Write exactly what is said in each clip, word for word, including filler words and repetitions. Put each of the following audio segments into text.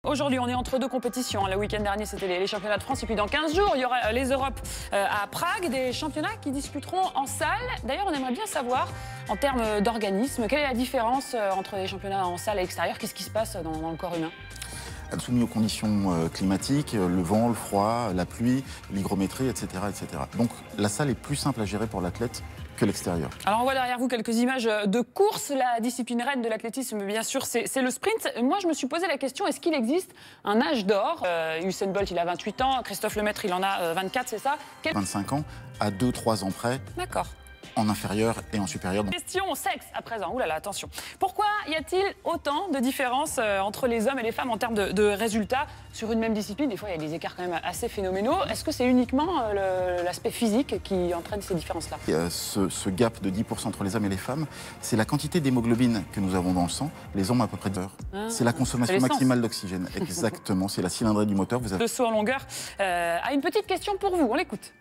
Aujourd'hui, on est entre deux compétitions. Le week-end dernier, c'était les championnats de France. Et puis dans quinze jours, il y aura les Europes à Prague, des championnats qui disputeront en salle. D'ailleurs, on aimerait bien savoir, en termes d'organisme, quelle est la différence entre les championnats en salle et extérieur? Qu'est-ce qui se passe dans, dans le corps humain? Soumis aux conditions climatiques, le vent, le froid, la pluie, l'hygrométrie, et cetera, et cetera. Donc la salle est plus simple à gérer pour l'athlète que l'extérieur. Alors on voit derrière vous quelques images de course. La discipline reine de l'athlétisme, bien sûr, c'est le sprint. Moi, je me suis posé la question, est-ce qu'il existe un âge d'or? euh, Usain Bolt, il a vingt-huit ans. Christophe Lemaître, il en a vingt-quatre, c'est ça? Quel... vingt-cinq ans, à deux trois ans près. D'accord. En inférieur et en supérieur. Question sexe à présent. Ouh là là, attention. Pourquoi y a-t-il autant de différences euh, entre les hommes et les femmes en termes de, de résultats sur une même discipline? Des fois, il y a des écarts quand même assez phénoménaux. Est-ce que c'est uniquement euh, l'aspect physique qui entraîne ces différences-là? euh, ce, ce gap de dix pour cent entre les hommes et les femmes, c'est la quantité d'hémoglobine que nous avons dans le sang. Les hommes ont à peu près deux heures. Ah, c'est la consommation maximale d'oxygène. Exactement, c'est la cylindrée du moteur. Vous avez... Le saut en longueur euh, a une petite question pour vous. On l'écoute.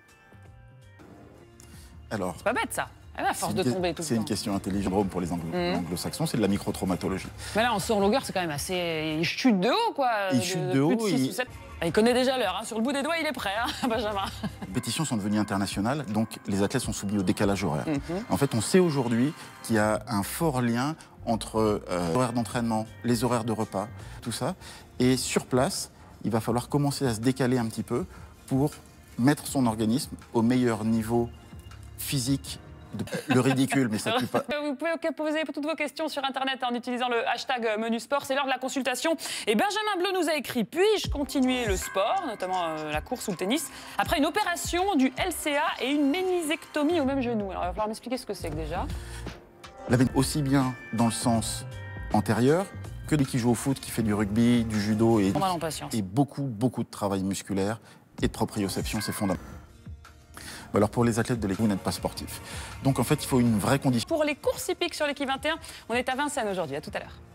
Alors, c'est pas bête ça. À force de tomber tout le temps. C'est une question intelligente pour les anglo-saxons, mmh. c'est de la microtraumatologie. Mais là, en saut en longueur, c'est quand même assez... Il chute de haut, quoi. Il de, chute de, de haut. De il... il connaît déjà l'heure. Hein. Sur le bout des doigts, il est prêt, hein, Benjamin. Les compétitions sont devenues internationales, donc les athlètes sont soumis au décalage horaire. Mmh. En fait, on sait aujourd'hui qu'il y a un fort lien entre euh, l'horaire d'entraînement, les horaires de repas, tout ça. Et sur place, il va falloir commencer à se décaler un petit peu pour mettre son organisme au meilleur niveau physique. Le ridicule, mais ça ne tue pas. Vous pouvez poser toutes vos questions sur Internet en utilisant le hashtag Menu Sport. C'est l'heure de la consultation. Et Benjamin Bleu nous a écrit: puis-je continuer le sport, notamment euh, la course ou le tennis, après une opération du L C A et une ménisectomie au même genou? Alors il va falloir m'expliquer ce que c'est que déjà. La veine aussi bien dans le sens antérieur que les qui jouent au foot, qui fait du rugby, du judo et, et beaucoup, beaucoup de travail musculaire et de proprioception, c'est fondamental. Alors pour les athlètes de l'équipe, vous n'êtes pas sportif. Donc en fait, il faut une vraie condition. Pour les courses hippiques sur l'équipe vingt et un, on est à Vincennes aujourd'hui. À tout à l'heure.